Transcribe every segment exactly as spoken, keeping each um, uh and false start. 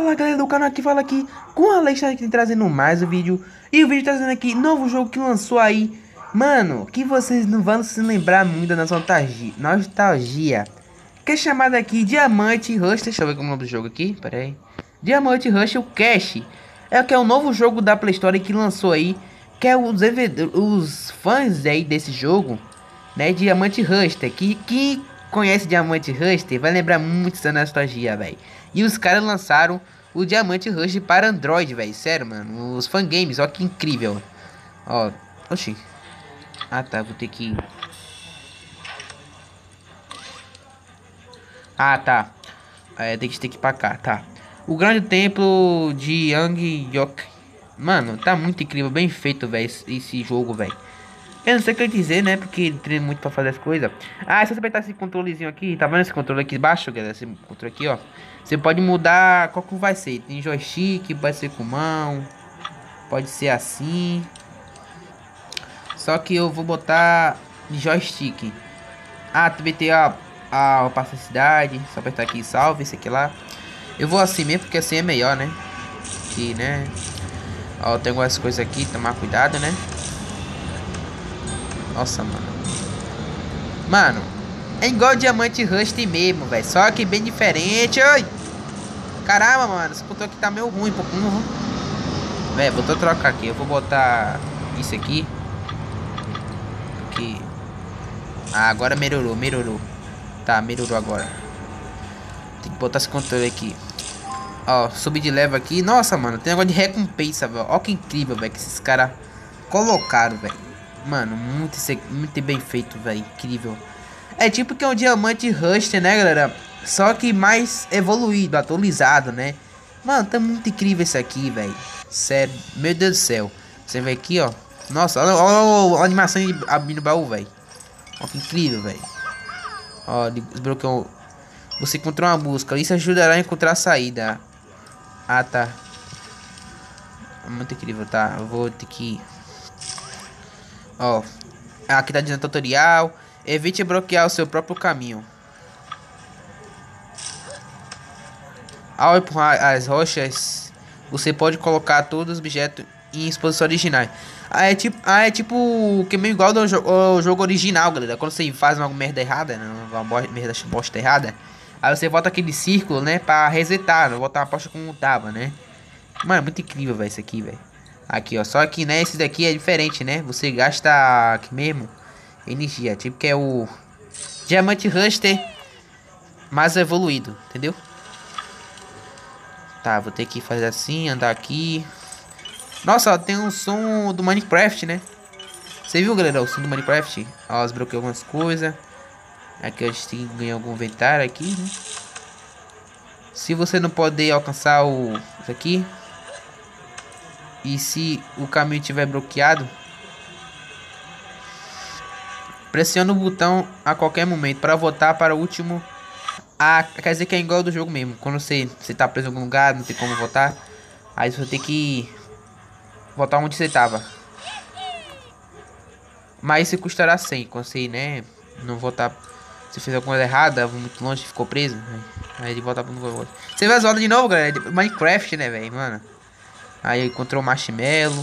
Fala galera do canal, aqui fala aqui com a Alex aqui trazendo mais um vídeo. E o vídeo trazendo aqui novo jogo que lançou aí, mano, que vocês não vão se lembrar muito da nostalgia, nostalgia que é chamado aqui Diamante Rush. Deixa eu ver como é o nome do jogo aqui, pera aí. Diamante Rush o Cash. É o que é o novo jogo da Play Store que lançou aí, que é os, os fãs aí desse jogo, né, Diamante Rush, que, que conhece Diamante Rush vai lembrar muito da nostalgia, velho. E os caras lançaram o Diamante Rush para Android, velho. Sério, mano. Os fangames, ó que incrível. Ó, oxi. Ah, tá, vou ter que... Ah, tá. É, tem que ter que ir pra cá, tá. O grande templo de Yang Yok. Mano, tá muito incrível, bem feito, velho, esse jogo, velho. Eu não sei o que eu dizer, né? Porque ele treina muito pra fazer as coisas. Ah, se você apertar esse controlezinho aqui, tá vendo esse controle aqui embaixo, galera? Esse controle aqui, ó. Você pode mudar qual que vai ser. Tem joystick, pode ser com mão. Pode ser assim. Só que eu vou botar de joystick. Ah, também tem a, a opacidade. Só apertar aqui, salve, esse aqui lá. Eu vou assim mesmo, porque assim é melhor, né? Aqui, né? Ó, tem algumas coisas aqui, tomar cuidado, né? Nossa, mano. Mano, é igual Diamante Rush mesmo, velho. Só que bem diferente. Oi! Caramba, mano. Esse controle aqui tá meio ruim, pouco. Velho, vou trocar aqui. Eu vou botar isso aqui. Aqui. Ah, agora melhorou, melhorou. Tá, melhorou agora. Tem que botar esse controle aqui. Ó, subir de level aqui. Nossa, mano, tem negócio de recompensa, velho. Ó que incrível, velho, que esses caras colocaram, velho. Mano, muito, muito bem feito, velho. Incrível. É tipo que é um Diamante Rush, né, galera? Só que mais evoluído, atualizado, né? Mano, tá muito incrível esse aqui, velho. Sério, meu Deus do céu. Você vê aqui, ó. Nossa, olha, olha, olha a animação de abrindo o baú, velho. Ó que incrível, velho. Ó, desbloqueou. Você encontrou uma busca. Isso ajudará a encontrar a saída. Ah, tá. Muito incrível, tá? Eu vou ter que... Ó, aqui tá dizendo tutorial. Evite bloquear o seu próprio caminho. Ao empurrar as rochas, você pode colocar todos os objetos em exposição originais. Ah, é tipo, ah, é tipo que é meio igual ao jogo, ao jogo original, galera. Quando você faz uma merda errada, né, uma merda bosta errada, aí você volta aquele círculo, né, pra resetar, não voltar uma posta como tava, né? Mano, é muito incrível, velho, isso aqui, velho. Aqui, ó, só que, né, esse daqui é diferente, né? Você gasta aqui mesmo energia, tipo que é o Diamante Rush mais evoluído, entendeu? Tá, vou ter que fazer assim, andar aqui. Nossa, ó, tem um som do Minecraft, né? Você viu, galera, o som do Minecraft? Ó, desbloqueei algumas coisas. Aqui a gente tem que ganhar algum inventário aqui, né? Se você não poder alcançar o... isso aqui... E se o caminho estiver bloqueado, pressione o botão a qualquer momento para voltar para o último. Ah, quer dizer que é igual do jogo mesmo. Quando você, você tá preso em algum lugar, não tem como voltar. Aí você tem que voltar onde você tava. Mas isso custará cem. Quando você, né, não voltar. Se fez alguma coisa errada, muito longe, ficou preso. Aí ele volta para o lugar. Você vai zoar de novo, galera. Minecraft, né, velho, mano. Aí encontrou o marshmallow.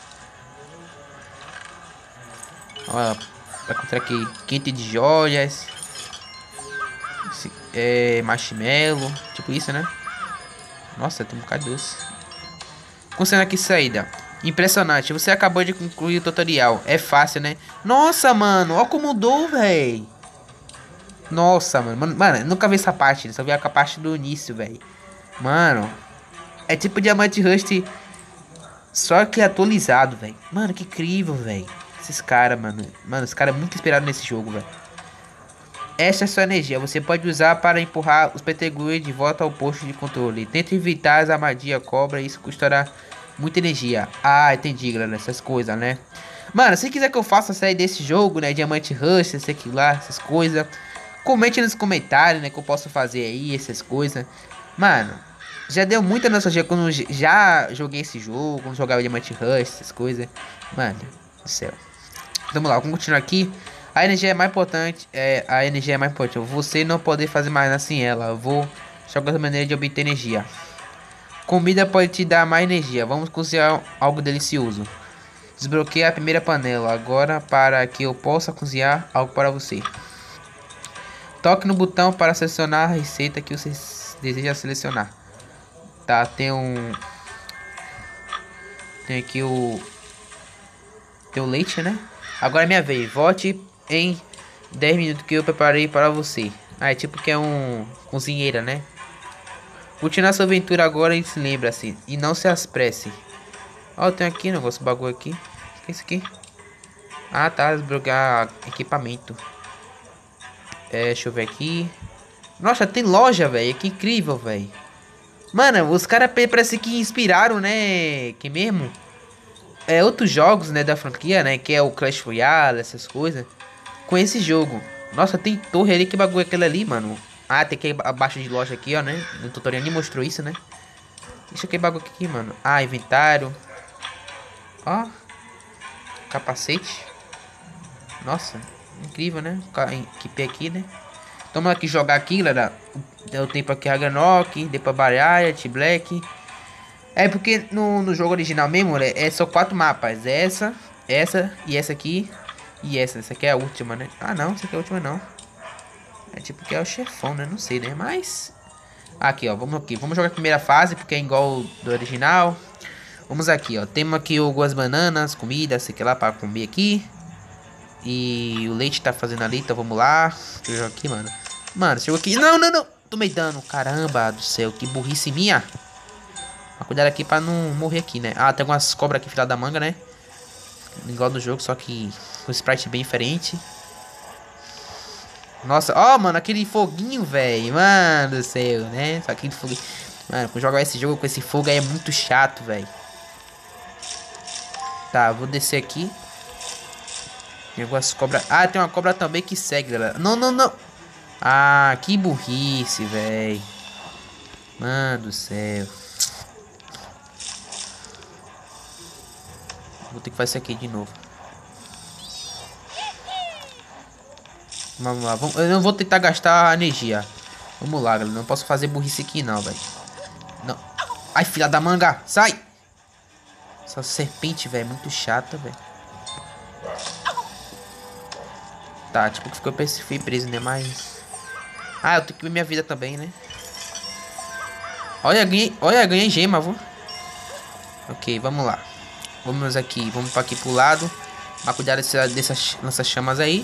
Ó, vai encontrar aqui quente de joias. Esse, é, marshmallow. Tipo isso, né? Nossa, tem um bocado doce. Funciona aqui saída. Impressionante. Você acabou de concluir o tutorial. É fácil, né? Nossa, mano. Ó como mudou, velho. Nossa, mano. Mano, mano, eu nunca vi essa parte. Só vi a parte do início, velho. Mano. É tipo Diamante Rush, só que atualizado, velho. Mano, que incrível, velho. Esses caras, mano. Mano, esse cara é muito inspirado nesse jogo, velho. Essa é a sua energia. Você pode usar para empurrar os petegui de volta ao posto de controle. Tente evitar as armadilhas cobra. Isso custará muita energia. Ah, entendi, galera. Essas coisas, né? Mano, se quiser que eu faça a série desse jogo, né? Diamante Rush, esse aqui lá, essas coisas. Comente nos comentários, né? Que eu posso fazer aí, essas coisas. Mano... Já deu muita nostalgia quando já joguei esse jogo, quando jogava Diamante Rush, essas coisas. Mano do céu. Vamos lá, vamos continuar aqui. A energia é mais importante. É, a energia é mais importante. Você não poder fazer mais nada sem ela. Eu vou jogar outra maneira de obter energia. Comida pode te dar mais energia. Vamos cozinhar algo delicioso. Desbloqueie a primeira panela agora para que eu possa cozinhar algo para você. Toque no botão para selecionar a receita que você deseja selecionar. Tá, tem um... Tem aqui o... Tem o leite, né? Agora é minha vez. Vote em dez minutos que eu preparei para você. Ah, é tipo que é um cozinheira, né? Continue a sua aventura agora e se lembra-se. E não se apresse. Ó, tem aqui um negócio, bagulho aqui. O que é isso aqui? Ah, tá. Desbloquear equipamento. É, deixa eu ver aqui. Nossa, tem loja, velho. Que incrível, velho. Mano, os caras parece que inspiraram, né? Que mesmo? É, outros jogos, né, da franquia, né? Que é o Clash Royale, essas coisas. Com esse jogo. Nossa, tem torre ali. Que bagulho é aquele ali, mano? Ah, tem que ir abaixo de loja aqui, ó, né? No tutorial nem mostrou isso, né? Deixa eu que bagulho aqui, mano. Ah, inventário. Ó. Capacete. Nossa, incrível, né? Equipe aqui, né? Então vamos aqui jogar aqui, galera. Deu tempo aqui Ragnarok, depois Barrier, Black. É porque no, no jogo original mesmo, né, é só quatro mapas. Essa, essa e essa aqui. E essa, essa aqui é a última, né? Ah, não, essa aqui é a última não. É tipo que é o chefão, né? Não sei, né? Mas... Aqui, ó. Vamos aqui. Vamos jogar a primeira fase, porque é igual do original. Vamos aqui, ó. Temos aqui algumas bananas, comida, sei que lá, para comer aqui. E o leite tá fazendo ali, então vamos lá. Deixa eu jogar aqui, mano. Mano, chegou aqui. Não, não, não. Tomei dano. Caramba do céu, que burrice minha. Mas cuidado aqui pra não morrer aqui, né? Ah, tem algumas cobras aqui, filha da manga, né? Igual do jogo, só que com sprite bem diferente. Nossa, ó, oh, mano, aquele foguinho, velho. Mano do céu, né? Só aquele foguinho. Mano, jogar esse jogo com esse fogo aí é muito chato, velho. Tá, vou descer aqui. Tem algumas cobras. Ah, tem uma cobra também que segue, galera. Não, não, não. Ah, que burrice, velho. Mano do céu. Vou ter que fazer isso aqui de novo. Vamos lá, vamos, eu não vou tentar gastar energia. Vamos lá, galera. Não posso fazer burrice aqui não, velho. Não. Ai, filha da manga, sai! Essa serpente, velho, muito chata, velho. Tá, tipo que ficou fui preso, né? Mas... Ah, eu tenho que ver minha vida também, né? Olha, ganhei, olha, ganhei gema, vou. Ok, vamos lá. Vamos aqui, vamos para aqui pro lado. Mas cuidar dessa, dessas lança-chamas aí.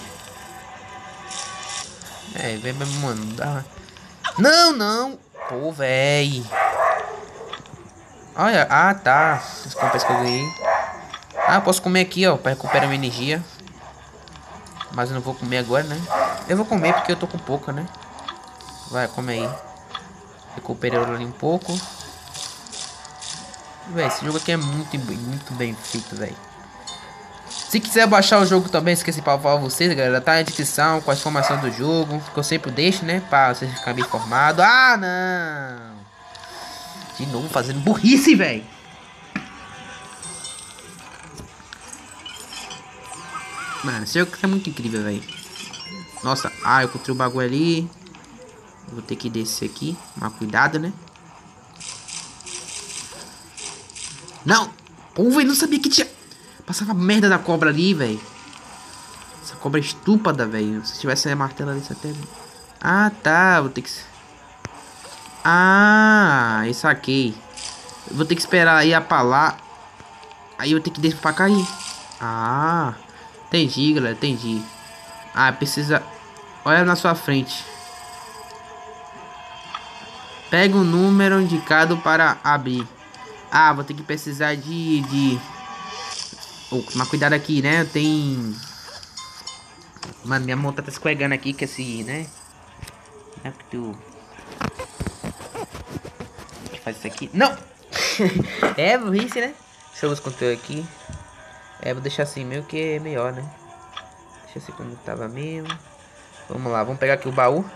É, vem, mano, dá. Não, não. Pô, véi. Olha, ah, tá. As compras que eu ganhei. Ah, eu posso comer aqui, ó, para recuperar minha energia. Mas eu não vou comer agora, né? Eu vou comer porque eu tô com pouca, né? Vai, come aí. Recuperei ali um pouco. Véi, esse jogo aqui é muito, muito bem feito, velho. Se quiser baixar o jogo também, esqueci para falar vocês, galera, tá na descrição com a informação do jogo, que eu sempre deixo, né, para vocês ficarem bem informados. Ah, não! De novo fazendo burrice, velho. Mano, esse jogo é muito incrível, velho. Nossa, ah, eu encontrei o bagulho ali. Vou ter que descer aqui, mas cuidado, né? Não! Pô, velho, não sabia que tinha... Passava a merda da cobra ali, velho. Essa cobra é estúpida, velho. Se tivesse a martela ali, isso até... Ah, tá. Vou ter que... Ah, eu saquei. Eu vou ter que esperar aí apalar. Aí eu vou ter que descer pra cair. Ah, entendi, galera. Entendi. Ah, precisa... Olha na sua frente. Pega o número indicado para abrir. Ah, vou ter que precisar de... de... Oh, mas cuidado aqui, né? Tem... Mano, minha mão tá escorregando aqui com esse, né? É que tu... Faz isso aqui. Não! É, burrice, né? Deixa eu ver os conteúdos aqui. É, vou deixar assim meio que é melhor, né? Deixa assim como tava mesmo. Vamos lá, vamos pegar aqui o baú.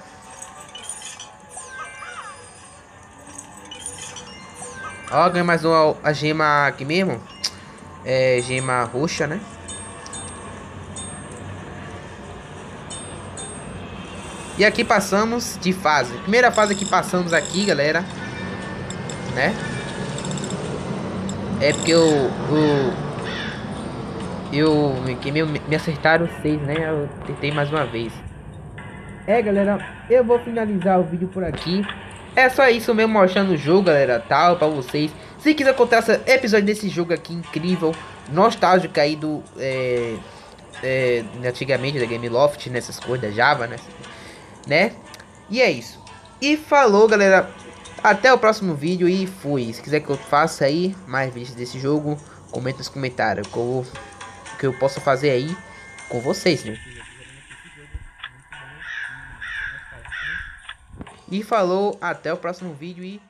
Ó, ganhei mais uma a gema aqui mesmo. É, gema roxa, né? E aqui passamos de fase. Primeira fase que passamos aqui, galera, né? É porque eu, eu, eu que me, me acertaram seis, né? Eu tentei mais uma vez. É, galera, eu vou finalizar o vídeo por aqui. É só isso mesmo, mostrando o jogo, galera, tal, pra vocês. Se quiser contar esse episódio desse jogo aqui incrível, nostálgico aí do, é, é, antigamente da Gameloft, nessas coisas da Java, né? né? E é isso. E falou, galera. Até o próximo vídeo e fui. Se quiser que eu faça aí mais vídeos desse jogo, comenta nos comentários que eu, que eu posso fazer aí com vocês, né? E falou, até o próximo vídeo e